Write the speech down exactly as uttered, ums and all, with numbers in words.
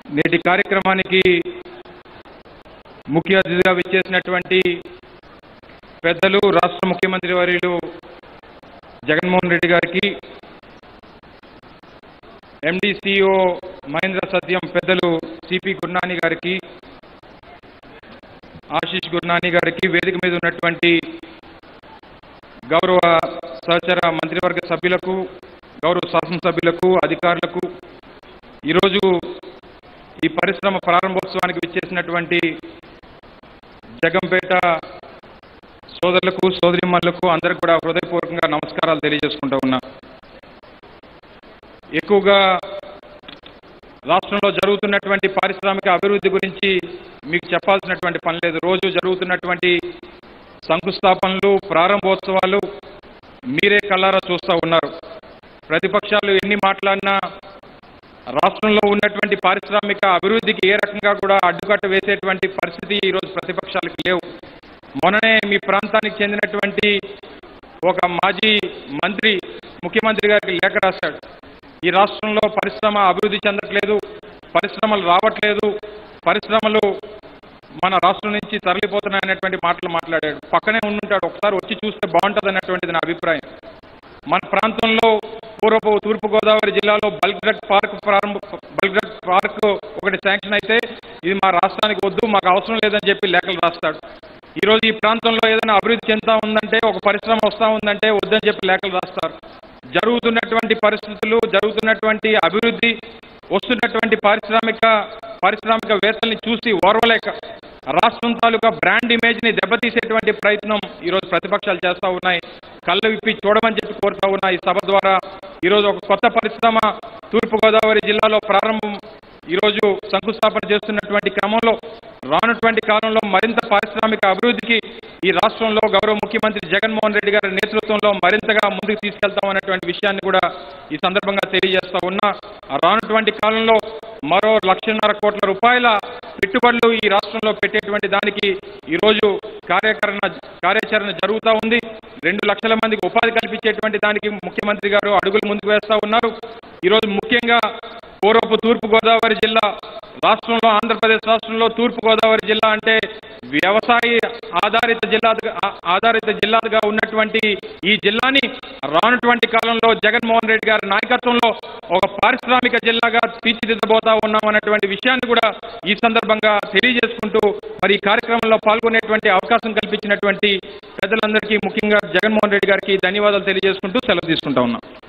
నేటి కార్యక్రమానికి ముఖ్య అతిథిగా విచ్చేసినటువంటి పెద్దలు రాష్ట్ర ముఖ్యమంత్రి వర్యులు జగన్మోహన్ రెడ్డి గారికి, ఎండి సిఇఓ మహేంద్ర సత్యం పెద్దలు సిపి గుర్నాని గారికి, ఆశీష్ గుర్నాని గారికి, వేదిక మీద ఉన్నటువంటి గౌరవ సహచర మంత్రివర్గ సభ్యులకు, గౌరవ శాసనసభ్యులకు, అధికారులకు, ఈరోజు ఈ పరిశ్రమ ప్రారంభోత్సవానికి విచ్చేసినటువంటి జగంపేట సోదరులకు, సోదరిమణులకు అందరికీ కూడా హృదయపూర్వకంగా నమస్కారాలు తెలియజేసుకుంటూ ఉన్నా. ఎక్కువగా రాష్ట్రంలో జరుగుతున్నటువంటి పారిశ్రామిక అభివృద్ధి గురించి మీకు చెప్పాల్సినటువంటి పని లేదు. రోజు జరుగుతున్నటువంటి శంకుస్థాపనలు, ప్రారంభోత్సవాలు మీరే కళ్ళారా చూస్తూ ఉన్నారు. ప్రతిపక్షాలు ఎన్ని మాట్లాడినా రాష్ట్రంలో ఉన్నటువంటి పారిశ్రామిక అభివృద్ధికి ఏ రకంగా కూడా అడ్డుకట్ట వేసేటువంటి పరిస్థితి ఈరోజు ప్రతిపక్షాలకు లేవు. మొన్ననే మీ ప్రాంతానికి చెందినటువంటి ఒక మాజీ మంత్రి ముఖ్యమంత్రి గారికి లేఖ రాశాడు. ఈ రాష్ట్రంలో పరిశ్రమ అభివృద్ధి చెందట్లేదు, పరిశ్రమలు రావట్లేదు, పరిశ్రమలు మన రాష్ట్రం నుంచి తరలిపోతున్నాయనేటువంటి మాటలు మాట్లాడాడు. పక్కనే ఉండుంటాడు, ఒకసారి వచ్చి చూస్తే బాగుంటుంది అన్నటువంటిది నా అభిప్రాయం. మన ప్రాంతంలో పూర్వపు తూర్పుగోదావరి జిల్లాలో బల్క్ డ్రగ్ పార్క్ ప్రారంభ బల్క్ డ్రగ్ పార్క్ ఒకటి శాంక్షన్ అయితే ఇది మా రాష్ట్రానికి వద్దు, మాకు అవసరం లేదని చెప్పి లేఖలు రాస్తాడు. ఈరోజు ఈ ప్రాంతంలో ఏదైనా అభివృద్ధి చెందుతా ఉందంటే, ఒక పరిశ్రమ వస్తూ ఉందంటే వద్దని చెప్పి లేఖలు రాస్తారు. జరుగుతున్నటువంటి పరిస్థితులు, జరుగుతున్నటువంటి అభివృద్ధి, వస్తున్నటువంటి పారిశ్రామిక పారిశ్రామికవేత్తల్ని చూసి ఓర్వలేక రాష్ట్రం తాలూకా బ్రాండ్ ఇమేజ్ని దెబ్బతీసేటువంటి ప్రయత్నం ఈరోజు ప్రతిపక్షాలు చేస్తూ ఉన్నాయి. కళ్ళు విప్పి చూడమని చెప్పి కోరుతా ఉన్నా. ఈ సభ ద్వారా ఈరోజు ఒక కొత్త పరిశ్రమ తూర్పుగోదావరి జిల్లాలో ప్రారంభం ఈరోజు శంకుస్థాపన చేస్తున్నటువంటి క్రమంలో రానున్నటువంటి కాలంలో మరింత పారిశ్రామిక అభివృద్ధికి ఈ రాష్ట్రంలో గౌరవ ముఖ్యమంత్రి జగన్మోహన్ రెడ్డి గారి నేతృత్వంలో మరింతగా ముందుకు తీసుకెళ్తామనేటువంటి విషయాన్ని కూడా ఈ సందర్భంగా తెలియజేస్తా ఉన్నా. రానున్నటువంటి కాలంలో మరో లక్షన్నర కోట్ల రూపాయల పెట్టుబడులు ఈ రాష్ట్రంలో పెట్టేటువంటి దానికి ఈరోజు కార్యకరణ కార్యాచరణ జరుగుతూ ఉంది. రెండు లక్షల మందికి ఉపాధి కల్పించేటువంటి దానికి ముఖ్యమంత్రి గారు అడుగులు ముందుకు వేస్తూ ఉన్నారు. ఈరోజు ముఖ్యంగా పూర్వపు తూర్పుగోదావరి జిల్లా రాష్ట్రంలో, ఆంధ్రప్రదేశ్ రాష్ట్రంలో తూర్పుగోదావరి జిల్లా అంటే వ్యవసాయ ఆధారిత జిల్లా ఆధారిత జిల్లాగా ఉన్నటువంటి ఈ జిల్లాని రానున్నటువంటి కాలంలో జగన్మోహన్ రెడ్డి గారి నాయకత్వంలో ఒక పారిశ్రామిక జిల్లాగా తీర్చిదిద్దబోతా ఉన్నాం అన్నటువంటి విషయాన్ని కూడా ఈ సందర్భంగా తెలియజేసుకుంటూ మరి ఈ కార్యక్రమంలో పాల్గొనేటువంటి అవకాశం కల్పించినటువంటి పెద్దలందరికీ, ముఖ్యంగా జగన్మోహన్ రెడ్డి గారికి ధన్యవాదాలు తెలియజేసుకుంటూ సెలవు తీసుకుంటా ఉన్నాం.